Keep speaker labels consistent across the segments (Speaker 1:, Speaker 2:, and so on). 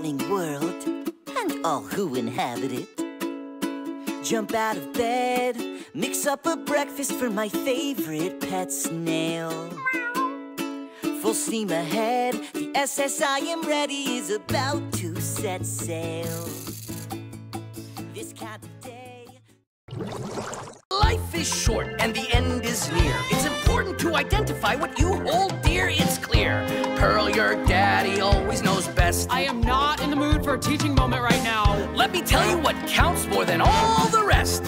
Speaker 1: charming world and all who inhabit it. Jump out of bed, mix up a breakfast for my favorite pet snail. Full steam ahead, the SS I am ready is about to set sail. This kind of day.
Speaker 2: Life is short and the end is near. It's important to identify what you hold dear, it's clear. Pearl, your daddy always knows best.
Speaker 3: I am not in the mood for a teaching moment right now.
Speaker 2: Let me tell you what counts more than all the rest.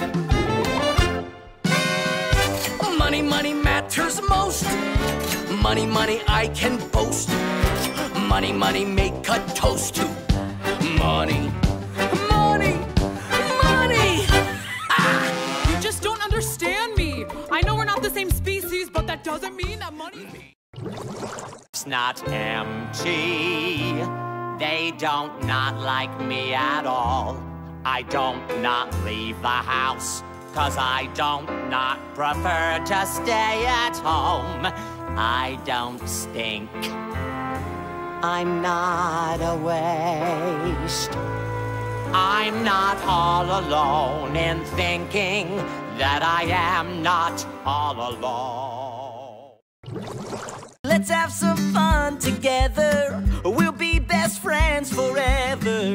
Speaker 2: Money, money matters most. Money, money I can boast. Money, money make a toast to money. Money, money.
Speaker 3: You just don't understand me. I know we're not the same species, but that doesn't mean that money...
Speaker 4: It's not empty. They don't not like me at all. I don't not leave the house, 'cause I don't not prefer to stay at home. I don't stink. I'm not a waste. I'm not all alone in thinking that I am not all alone.
Speaker 1: Let's have some fun together. We'll be best friends forever.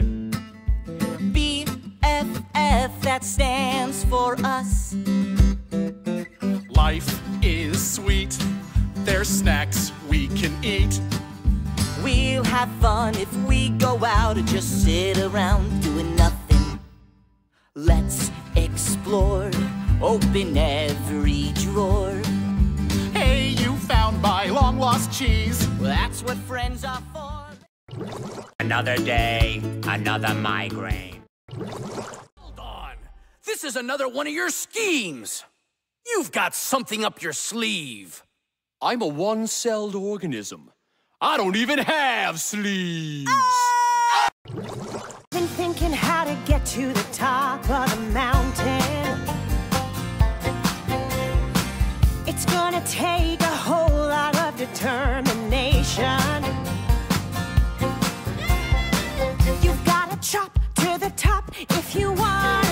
Speaker 1: BFF, that stands for us.
Speaker 5: Life is sweet. There's snacks we can eat.
Speaker 1: We'll have fun if we go out and just sit around doing nothing. Let's explore, open every drawer.
Speaker 5: Hey, you found my long-lost cheese.
Speaker 1: Well, that's what friends are for.
Speaker 4: Another day, another migraine.
Speaker 2: Hold on. This is another one of your schemes. You've got something up your sleeve.
Speaker 5: I'm a one-celled organism. I don't even have sleeves.
Speaker 6: Been thinking how to get to the top of the mountain. It's gonna take a whole lot of determination. You've gotta chop to the top if you want